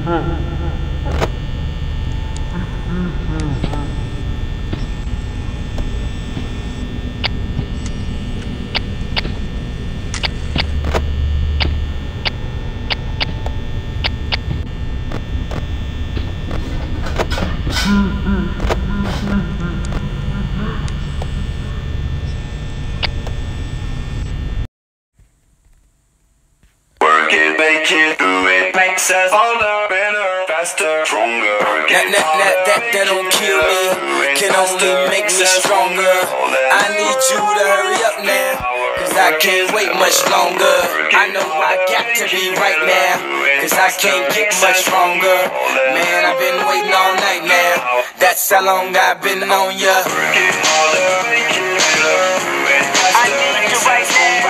Make it, do it, makes us older, better, faster, stronger. That don't kill me, can only make me stronger. I need you to hurry up now, cause I can't wait much longer. I know I got to be right now, cause I can't get much stronger. Man, I've been waiting all night now, that's how long I've been on ya. I need you right now.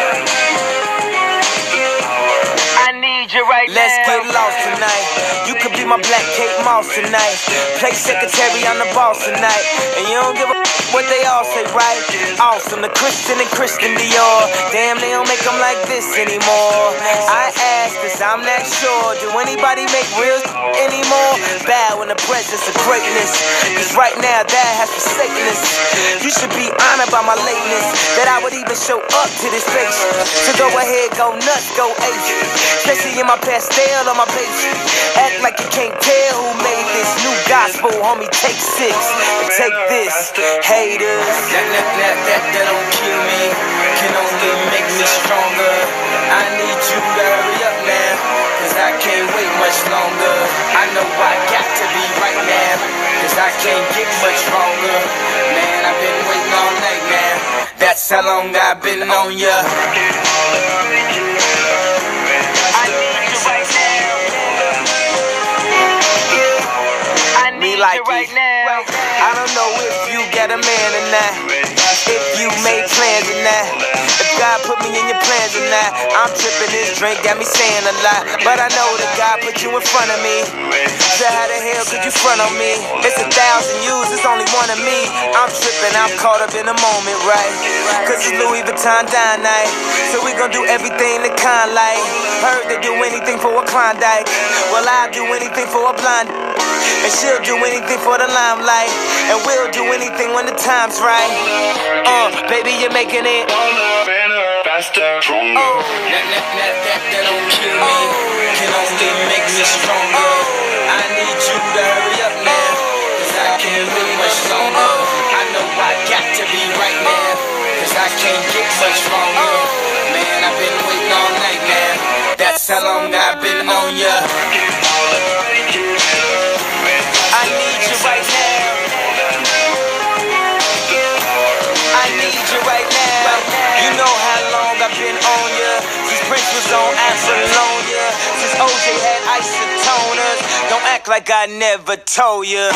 Let's get lost tonight. You could be my black Kate Moss tonight. Play secretary, I'm the boss tonight. And you don't give a what they all say, right? Awesome, the Christian and Christian Dior. Damn, they don't make them like this anymore. I ask, cause I'm not sure. Do anybody make real anymore? Bow in the presence of greatness, cause right now that has forsaken us. You should be honored by my lateness, that I would even show up to this place. So go ahead, go nuts, go ape. Especially in my pastel on my page. Act like you can't tell who made this new gospel, homie. Take 6 and take this, haters. That don't kill me, can only make me stronger. I need you to hurry up now, cause I can't wait much longer. I know I got to be right now, cause I can't get much stronger. Man, I've been waiting all night now, that's how long I've been on ya. Like right now. I don't know if you got a man or not, if you made plans or not, if God put me in your plans or not. I'm tripping, this drink got me saying a lot, but I know that God put you in front of me. So how the hell could you front on me? It's 1,000 yous, it's only one of me. I'm tripping, I'm caught up in the moment, right? Cause it's Louis Vuitton dine night, so we gon' do everything the kind like. Heard they do anything for a Klondike, well I'll do anything for a blonde. And she'll do anything for the limelight, and we'll do anything when the time's right. Baby, you're making it Better, faster, stronger. That don't kill me, can only make me stronger. I need you to hurry up now, cause I can't wait much longer. I know I got to be right now, cause I can't get much stronger. Man, I've been waiting all night now, that's how long I've been on ya. I need you right now. I need you right now. You know how long I've been on ya, since Prince was on Apollonia, since OJ had isotoners. Don't act like I never told ya.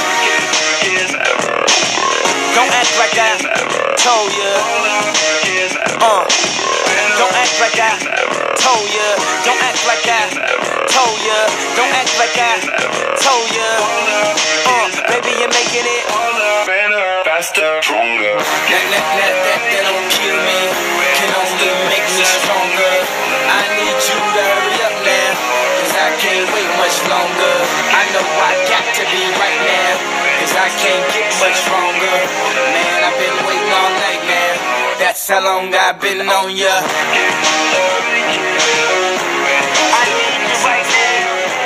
Don't act like I told ya. Don't act like I told ya. Don't act like I told ya. Don't act like I told ya. Baby, you're making it better, faster, stronger. That don't kill me, can only make me stronger. I need you to hurry up now, cause I can't wait much longer. I know I got to be right now, cause I can't get much stronger. Man, I've been waiting all night now, that's how long I've been on ya. I need you right now.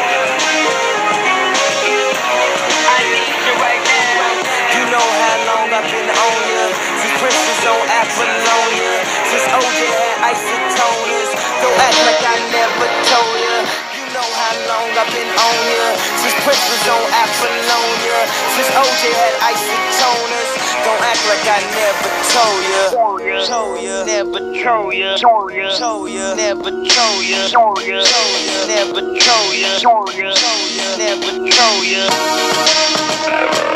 I need you right now. You know how long I've been on ya, since Prince was on Apollonia, since OJ had isotoners. Don't act like I never told ya. You know how long I've been on ya, since Prince was on Apollonia, since OJ had isotoners. Don't act like I never told ya. Told ya, never told ya. Told ya, never told ya. Told ya, never told ya. Told ya, never told ya.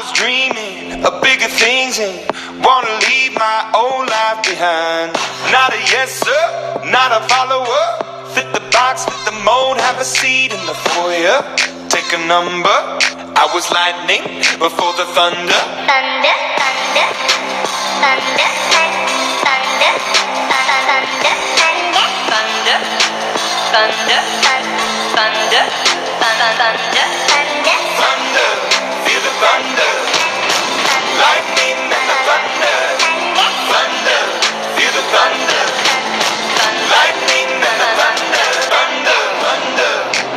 was dreaming of bigger things and wanna leave my old life behind. Not a yes sir, not a follower. Fit the box, fit the mold, have a seat in the foyer. Take a number. I was lightning before the thunder. Thunder, thunder, thunder, thunder, thunder, thunder, thunder, thunder, thunder, Thunder, feel the thunder. Lightning and the thunder. Thunder, feel the thunder. Lightning and the thunder. Thunder, thunder,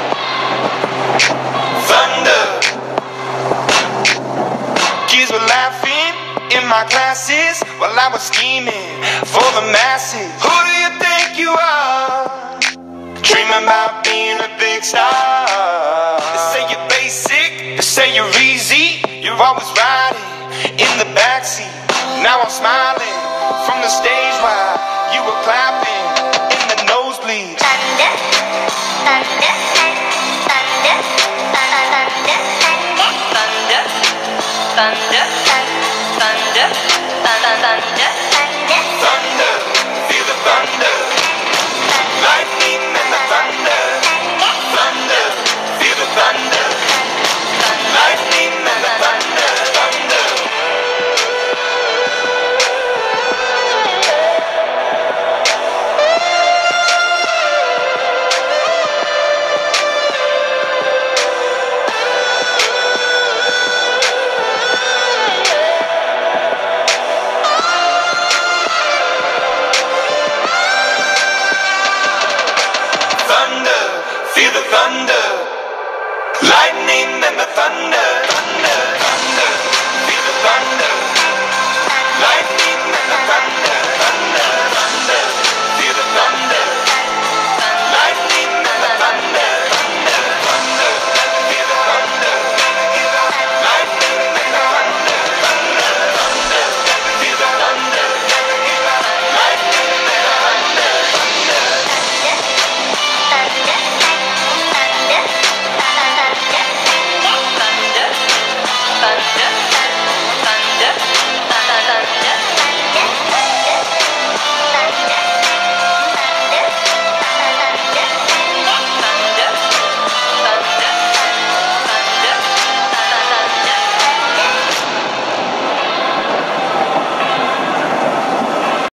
thunder. Kids were laughing in my classes while I was scheming for the masses. Who do you think you are? Dreaming about being a big star. They say you're basic, they say you're easy. You're always riding in the backseat. Now I'm smiling from the stage while you were clapping in the nosebleeds. thunder, thunder, thunder, thunder, thunder, thunder, thunder, thunder, thunder.